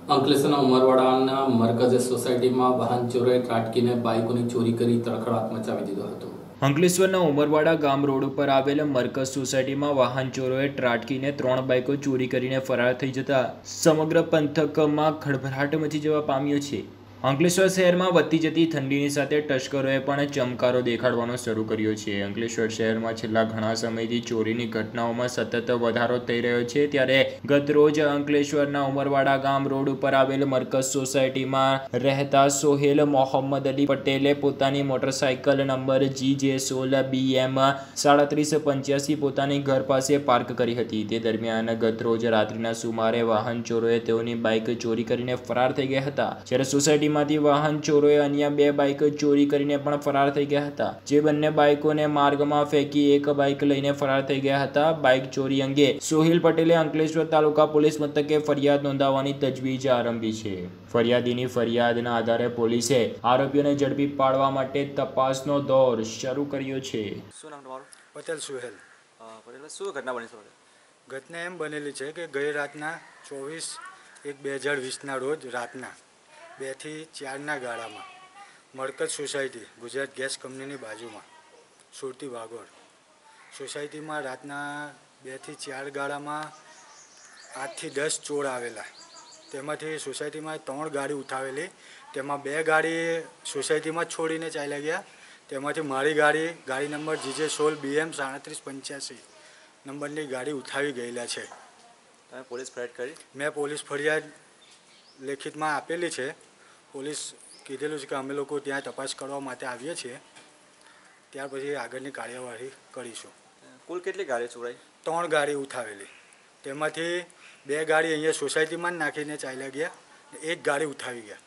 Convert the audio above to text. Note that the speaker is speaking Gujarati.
અંકલેશ્વરના ઉમરવાડાના મરકઝે સોસાયટીમાં વાહન ચોરોએ ત્રાટકીને બાઇકોની ચોરી કરી તરખડાટ મચાવી દીધો હતો। અંકલેશ્વરના ઉમરવાડા ગામ રોડ ઉપર આવેલ મરકઝ સોસાયટીમાં વાહન ચોરોએ ત્રાટકીને 3 બાઇકો ચોરી કરીને ફરાર થઈ જતા સમગ્ર પંથકમાં ખળભળાટ મચી જવા પામ્યો છે। અંકલેશ્વર શહેરમાં વધતી જતી ઠંડીની સાથે તસ્કરોએ પણ ચમકારો દેખાડવાનો શરૂ કર્યો છે। અંકલેશ્વર શહેરમાં છેલ્લા ઘણા સમયથી ચોરીની ઘટનાઓમાં સતત વધારો થઈ રહ્યો છે, ત્યારે ગત રોજ અંકલેશ્વરના ઉમરવાડા ગામ રોડ ઉપર આવેલ મરકઝ સોસાયટીમાં રહેતા સોહેલ મોહમ્મદ અલી પટેલે પોતાની મોટરસાઇકલ નંબર GJ16BM 3785 પોતાની ઘર પાસે પાર્ક કરી હતી। તે દરમિયાન ગત રોજ રાત્રિના સુમારે વાહન ચોરોએ તેઓની બાઇક ચોરી કરીને ફરાર થઈ ગયા હતા, જ્યારે સોસાયટી માંથી વાહન ચોરોએ અન્ય 2 બાઇક ચોરી કરીને પણ ફરાર થઈ ગયા હતા, જે બંને બાઇકોને માર્ગમાં ફેંકી એક બાઇક લઈને ફરાર થઈ ગયા હતા। બાઇક ચોરી અંગે સોહેલ પટેલે અંકલેશ્વર તાલુકા પોલીસ મથકે ફરિયાદ નોંધાવવાની તજવીજ આરંભી છે। ફરિયાદીની ફરિયાદના આધારે પોલીસે આરોપીઓને ઝડપી પાડવા માટે તપાસનો દોર શરૂ કર્યો છે। શું નામ તમારું? પટેલ સુહેલ। પટેલ, શું ઘટના બની છે? ઘટના એમ બનેલી છે કે ગઈ રાતના 24/1/2020ના રોજ રાતના 2 થી 4ના ગાળામાં મરકઝ સોસાયટી ગુજરાત ગેસ કંપનીની બાજુમાં સુરતી વાગોળ સોસાયટીમાં રાતના 2 થી 4 ગાળામાં 8 થી 10 ચોર આવેલા। તેમાંથી સોસાયટીમાં 3 ગાડી ઉઠાવેલી, તેમાં 2 ગાડી સોસાયટીમાં છોડીને ચાલ્યા ગયા। તેમાંથી મારી ગાડી નંબર GJ16BM 3785 નંબરની ગાડી ઉઠાવી ગયેલા છે। તમે પોલીસ ફરિયાદ કરી? મેં પોલીસ ફરિયાદ લેખિતમાં આપેલી છે। પોલીસ કીધેલું છે કે અમે લોકો ત્યાં તપાસ કરવા માટે આવીએ છીએ, ત્યાર પછી આગળની કાર્યવાહી કરીશું। કુલ કેટલી ગાડી ચોરાઈ? 3 ગાડી ઉઠાવેલી, તેમાંથી 2 ગાડી અહીંયા સોસાયટીમાં જ નાખીને ચાલ્યા ગયા, 1 ગાડી ઉઠાવી ગયા।